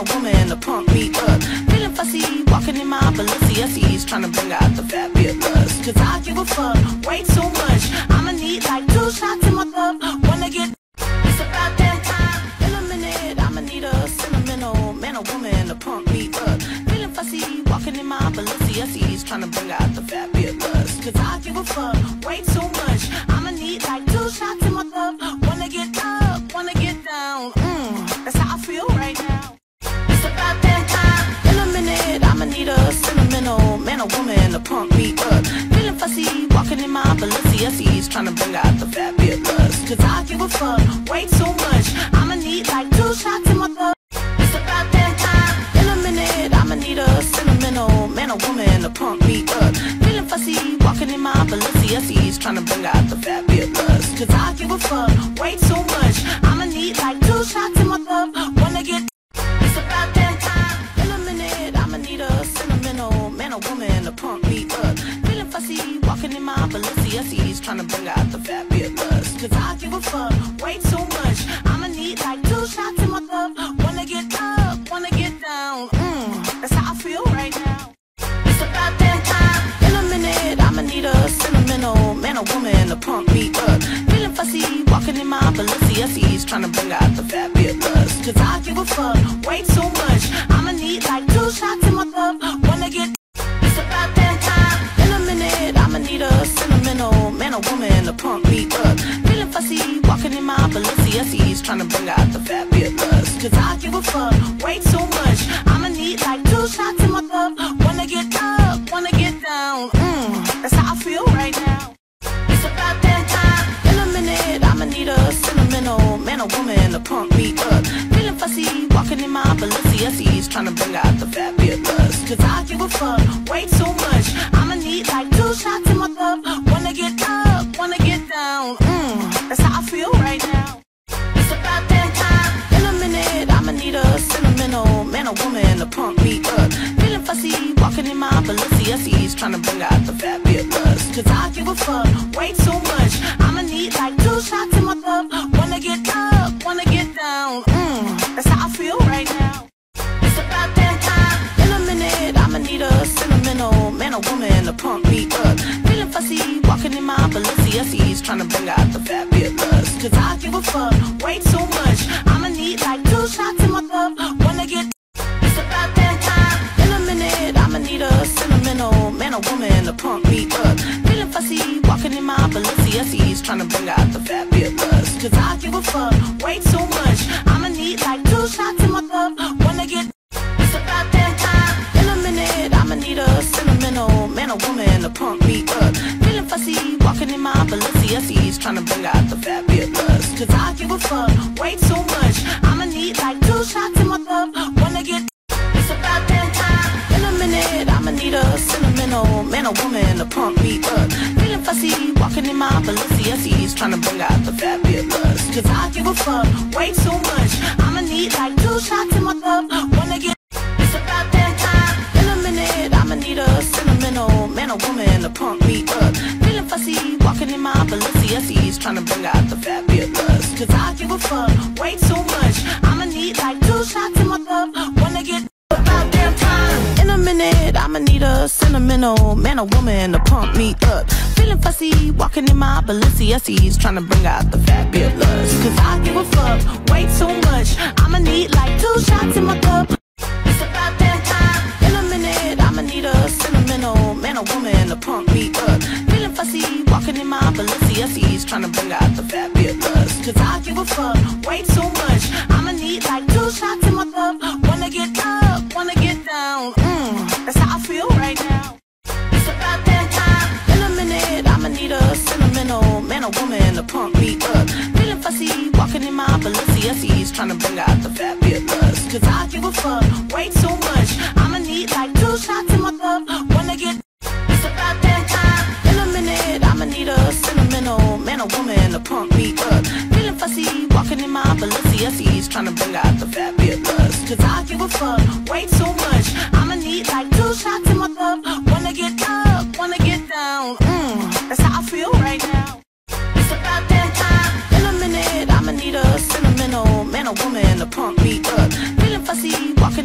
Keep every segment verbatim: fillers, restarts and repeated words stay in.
woman to pump me up. Feeling fussy, walking in my Balenciennes, trying to bring out the fat bit buzz. Cause I give a fuck, way too much. I'ma need like two shots in my cup. Wanna get, it's about that time. In a minute, I'ma need a sentimental man or woman to pump me up. Feeling fussy, walking in my Balenciennes, trying to bring out the fat bit buzz. Cause I give a fuck, way too much. I'ma need like two shots in my cup. Wanna get up, wanna get down. Mmm, that's how I feel right now. It's about that time. In a minute, I'ma need a sentimental man or woman to pump me up. Feeling fussy, walking in my Balenciennes, trying to bring out the fat bit buzz. Cause I give a fuck, way too much. I'ma need like two shots in my cup. It's about that time. In a minute, I'ma need a sentimental man or woman to pump me up. Feeling fussy, walking in my Balenciennes, trying to bring out the fat bit buzz. Cause I give a fuck, way too much. I'ma need like two shots in my cup. Wanna get, it's about that time. In a minute, I'ma need a sentimental man or woman to pump me up. Feeling fussy, walking in my Balenciennes, trying to bring out the fat bit buzz. Cause I give a fuck, way too much. I'ma need like two shots in my cup. Wanna get up, wanna get down. Mmm, that's how I feel right now. It's about that time. In a minute, I'ma need a sentimental man or woman to pump me up. Feeling fussy, walking in my Balenciennes, trying to bring out the fat bit buzz. Cause I give a fuck, way too much. I'ma need like two shots in my cup. Wanna get, it's about that time. In a minute, I'ma need a sentimental man or woman to pump me up. Feeling fussy, walking in my Balenciennes, trying to bring out the fat bit buzz. Cause I give a fuck, way too much. I'ma need like two shots in my cup. Wanna get up, wanna get down. Mmm, that's how I feel right now. It's about that time. In a minute, I'ma need a sentimental man or woman to pump me up. Feeling fussy, walking in my Balenciennes, trying to bring out the fat bit buzz. Cause I give a fuck, way too much. I'ma need like two shots in my cup. Wanna get up, wanna get down. Mmm, that's how I feel right now. It's about that time. In a minute, I'ma need a sentimental man or woman to pump me up. Feeling fussy, walking in my Balenciennes, trying to bring out the fat bit buzz. Cause I give a fuck, way too much. I'ma need like two shots in my cup. Wanna get up, wanna get down. Mmm, that's how I feel right now. It's about that time. In a minute, I'ma need a sentimental man or woman to pump me up. Feeling fussy, walking in my Balenciennes, trying to bring out the fat bit buzz. Cause I give a fuck, way too much. I'ma need like two shots in my cup. Wanna get, it's about that time. In a minute, I'ma need a sentimental man or woman to pump me up. Feeling fussy, walking in my Balenciennes, trying to bring out the fat bit buzz. Cause I give a fuck, way too much. I'ma need like two shots in my cup. Wanna get, it's about that time. In a minute, I'ma need a sentimental man or woman to pump me up. Feeling fussy, walking in my Balenciennes, trying to bring out the fat bit buzz. Cause I give a fuck, way too much. I'ma need like two shots in my cup. Wanna get, it's about that time. In a minute, I'ma need a sentimental man or woman to pump me up. Feeling fussy, walking in my Balenciennes, trying to bring out the fat bit buzz. Cause I give a fuck, way too much. I'ma need like two shots in my cup. Wanna get, it's about that time. In a minute, I'ma need a sentimental man or woman to pump me up. Feeling fussy, walking in my Balenciennes, trying to bring out the fat bit buzz. Cause I give a fuck, way too much. I'ma need like two shots in my cup. Wanna get, about damn time. In a minute, I'ma need a sentimental man or woman to pump me up. Feeling fussy, walking in my Balenciennes, trying to bring out the fat bit buzz. Cause I give a fuck, way too much. I'ma need like two shots in my cup. It's about that time. In a minute, I'ma need a sentimental man or woman to pump me up. Feeling fussy, walking in my Balenciennes, trying to bring out the fat bit buzz. Cause I give a fuck, way too much. I'ma need like two shots in my cup. Wanna get up, wanna get down. Mmm, that's how I feel right now. It's about that time. In a minute, I'ma need a sentimental man or woman to pump me up. Feeling fussy, walking in my Balenciennes, trying to bring out the fat bit buzz. Cause I give a fuck, way too much. I'ma need like two shots in my cup. Wanna get, it's about that time. In a minute, I'ma need a sentimental man or woman to pump me up. Feeling fussy, walking in my Balenciennes, trying to bring out the fat bit buzz. Cause I give a fuck, way too much. I'ma need like two shots in my cup. Wanna get up, wanna get down. Mmm, that's how I feel right now. It's about that time. In a minute, I'ma need a sentimental man or woman to pump me up. Feeling fussy, walking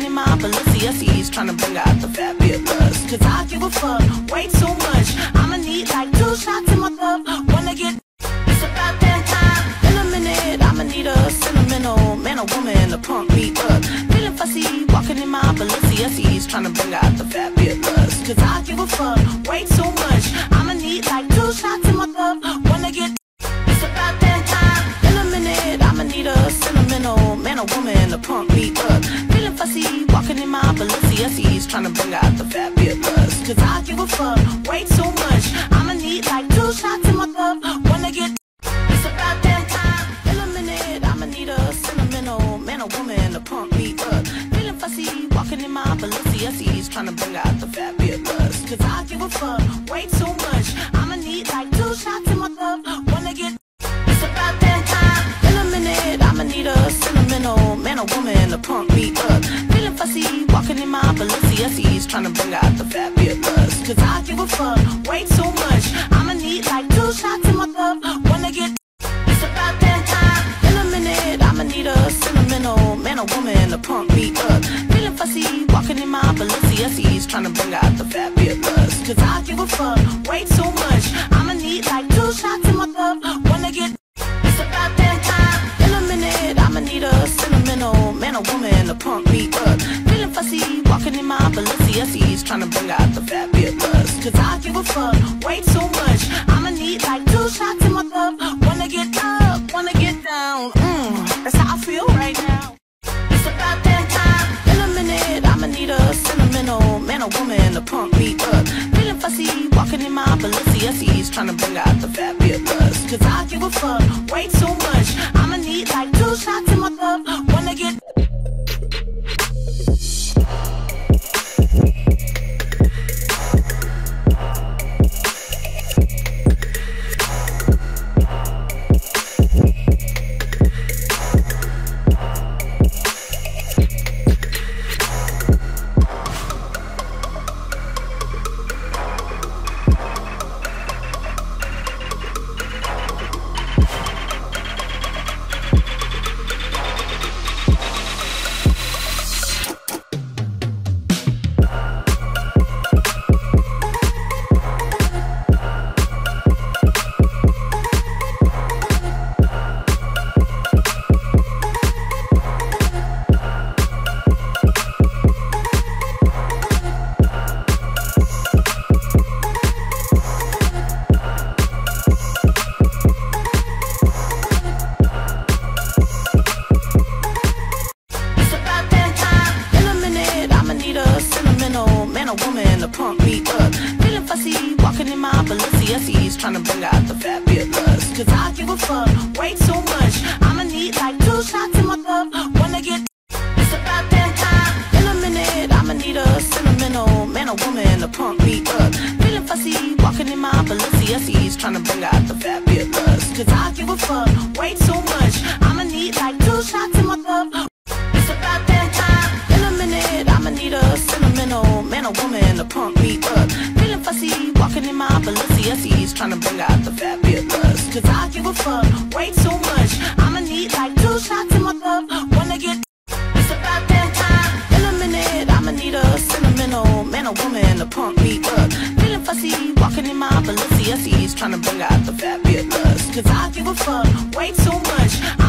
Balenciennes trying to bring out the fabulous. Cause I give a fuck way too much. I'ma need like two shots in my cup. Wanna get, it's about that time. In a minute, I'ma need a sentimental man or woman to pump me up. Feeling fussy, walking in my Balenciennes trying to bring out the fabulous. Cause I give a fuck way too much. I'ma need like two shots in my cup. Wanna get, it's about that time. In a minute, I'ma need a sentimental man or woman to pump me up. Feeling fussy, walking in my Balenciennes trying to bring out the fabulous. Cause I give a fuck way too much. I'ma need like two shots in my cup. Wanna get, it's about that time. In a minute, I'ma need a sentimental man or woman to pump me up. Feeling fussy, walking in my Balenciennes trying to bring out the fabulous. Cause I give a fuck way too much. I'ma need like two shots in my cup. Wanna get, it's about that time. In a minute, I'ma need a sentimental man or woman to pump me up. Feeling fussy, walking in my Balenciennes trying to bring out the fabulous. Cause I give a fuck way too much. I'ma need like two shots in my cup. Wanna get, it's about that time. In a minute, I'ma need a sentimental man or woman to pump me up. Feeling fussy, walking in my Balenciennes trying to bring out the fabulous. Cause I give a fuck way too much. I'ma need like two shots in my cup. Wanna get, it's about that time. In a minute, I'ma need a sentimental man or woman to pump me up. Feeling fussy, walking in my Balenciennes trying to bring out the fabulous. Cause I give a fuck way too much. I'ma need like two shots in my cup. Wanna get up, wanna get down. Mmm, that's how I feel right now. It's about that time. In a minute, I'ma need a sentimental man or woman to pump me up. Feeling fussy, walking in my Balenciennes trying to bring out the fabulous. Cause I give a fuck way too much. I'ma need like two shots in my cup. Wanna get, trying to bring out the fabulous. Cause I give a fuck way too much. I'ma need like two shots in my cup. Wanna get, it's about that time. In a minute, I'ma need a sentimental man or woman to pump me up. Feeling fussy, walking in my Balenciennes trying to bring out the fabulous. Cause I give a fuck way too much. I'ma need like two shots in my cup. It's about that time. In a minute, I'ma need a sentimental man or woman to pump me up. Feeling fussy, walking in my Balenciennes trying to bring out the fabulous. Cause I give a fuck way too much. I'ma need like two shots in my cup. Wanna get, it's about that time. In a minute, I'ma need a sentimental man or woman to pump me up. Feeling fussy, walking in my Balenciennes trying to bring out the fabulous. Cause I give a fuck way too much.